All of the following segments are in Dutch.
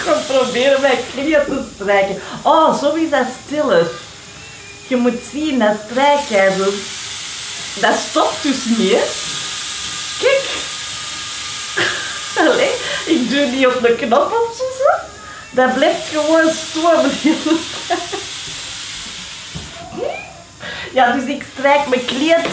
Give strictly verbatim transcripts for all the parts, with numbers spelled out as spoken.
ga proberen mijn knieën te strijken. Oh, zo is dat stiller. Je moet zien, dat strijkijzer, dat stopt dus niet, hè. Kijk. Allee, ik doe niet op de knop of zo. Dat blijft gewoon stomen. Ja, dus ik strijk mijn kleed.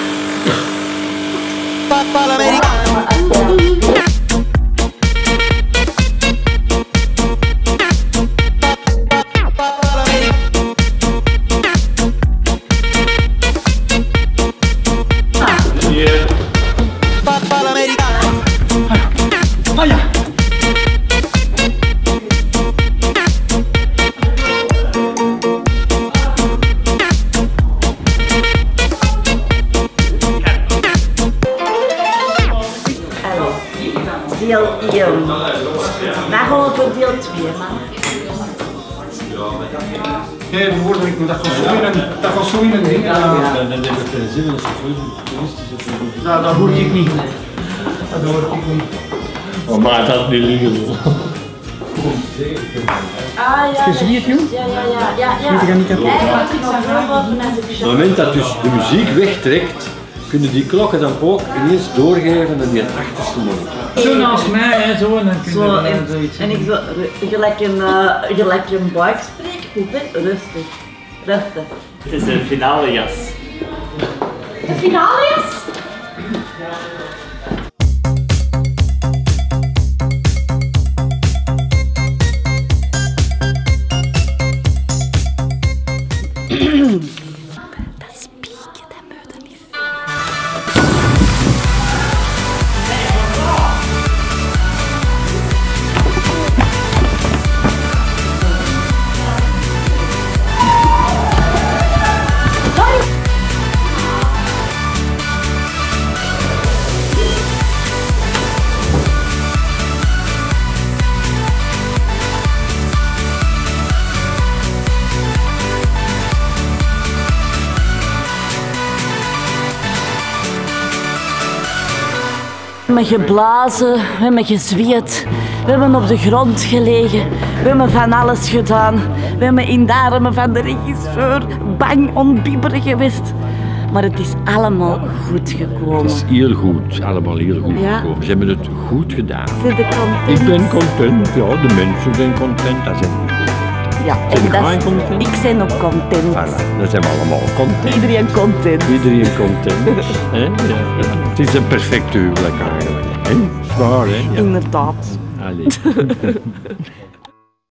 Ah ja. Deel één. Dan gaan we voor deel twee, man. Nee, de woorden, dat gaat zo in een, dat gaat zo in een ding. Ja, dat heeft geen zin als je toeristisch hebt. Nou, dat hoor ik niet. Dat hoor ik niet. Oh, maar dat niet liggen. Ah ja. Gezwierd, joh? Ja, ja, ja. ja, ja. Zwiert er niet kapot. Eigenlijk is dat veel boven met de Op het moment dat dus de muziek wegtrekt, kunnen die klokken dan ook ineens doorgeven aan die achterste monitor. Zo naast mij, hè, zo, en dan kun je Zo, er en, zoiets en ik zo, gelijk een, uh, gelijk een buikspreekgroep, hè. Rustig. Rustig. Het is een finale jas. De finale is? Dat spieken, dat moet er niet. We hebben geblazen, we hebben gezweet, we hebben op de grond gelegen, we hebben van alles gedaan. We hebben in de armen van de regisseur bang onbibberig geweest. Maar het is allemaal goed gekomen. Het is heel goed, allemaal heel goed Ja. gekomen. Ze hebben het goed gedaan. Zit je content? Ik ben content, ja, de mensen zijn content, dat zijn we goed. Ja, Zijn en dat wij is, content? ik ben ook content. Voilà, dan zijn we allemaal content. Iedereen content. Iedereen content. Hè? Ja, ja. Het is een perfect huwelijk eigenlijk. Hè? Zwaar, hè? Ja. Inderdaad. Allee.